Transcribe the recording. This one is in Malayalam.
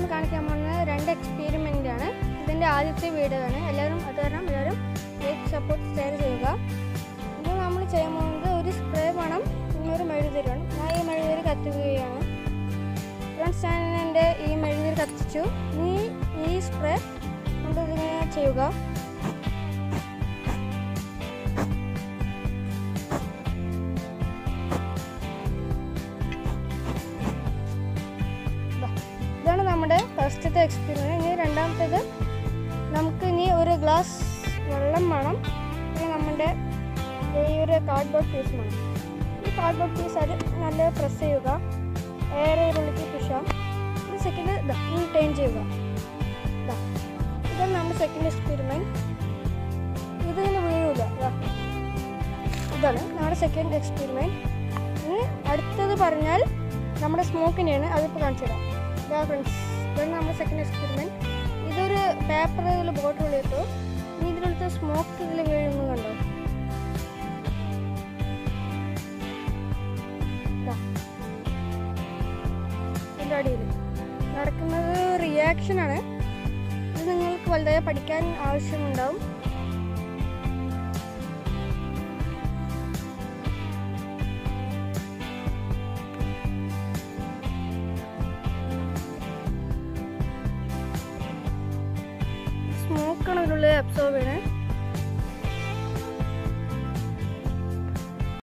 കാണിക്കാൻ പോകുന്നത് 2 എക്സ്പെരിമെൻ്റ് ആണ്. ഇതിൻ്റെ ആദ്യത്തെ വീഡിയോ ആണ്. എല്ലാവരും അത് കാരണം എല്ലാവരും ലൈക്ക്, സപ്പോർട്ട്, ഷെയർ ചെയ്യുക. ഇത് നമ്മൾ ചെയ്യാൻ പോകുന്നത് ഒരു സ്പ്രേ വേണം, പിന്നെ ഒരു മെഴുകുതിരി വേണം. ഞാൻ ഈ മെഴുകുതിരി കത്തിക്കുകയാണ്. ഫ്രണ്ട്സ്, ഞാൻ എൻ്റെ ഈ മെഴുകുതിരി കത്തിച്ചു. ഈ സ്പ്രേ കൊണ്ട് ഇതിങ്ങനെ ചെയ്യുക. ഇതാണ് നമ്മുടെ ഫസ്റ്റത്തെ എക്സ്പെരിമെൻറ്റ്. ഇനി രണ്ടാമത്തേത്, നമുക്ക് ഇനി ഒരു ഗ്ലാസ് വെള്ളം വേണം. പിന്നെ നമ്മുടെ ഈ ഒരു കാർഡ്ബോർഡ് പീസ് വേണം. ഈ കാർഡ്ബോർഡ് പീസ് അത് നല്ല പ്രസ് ചെയ്യുക, എയർ ഉള്ളിലേക്ക് പുഷാം. ഇത് സെക്കൻഡ് ടേൺ ചെയ്യുക. ഇതാണ് നമ്മുടെ സെക്കൻഡ് എക്സ്പെരിമെൻറ്റ്. ഇതിങ്ങനെ വീഴില്ല. ഇതാണ് നമ്മുടെ സെക്കൻഡ് എക്സ്പെരിമെൻറ്റ്. ഇനി അടുത്തത് പറഞ്ഞാൽ നമ്മുടെ സ്മോക്കിൻ്റെയാണ്. അതിപ്പോൾ കാണിച്ചു തരാം. ഫ്രണ്ട്സ്, ഇതാണ് നമ്മുടെ സെക്കൻഡ് എക്സ്പെരിമെൻറ്റ്. ഇതൊരു പേപ്പർ ഇതിൽ ബോട്ടിൽ ഇട്ടു. ഇനി ഇതിനടുത്ത് സ്മോക്ക് ഇതിൽ വീഴുന്നു കണ്ടോ? ഇതിൻ്റെ അടിയിൽ നടക്കുന്നത് റിയാക്ഷനാണ്. ഇത് നിങ്ങൾക്ക് വലുതായി പഠിക്കാൻ ആവശ്യമുണ്ടാവും. സ്മോക്കാണ് ഇതിനുള്ളിൽ അബ്സോർബ് ചെയ്യണേ.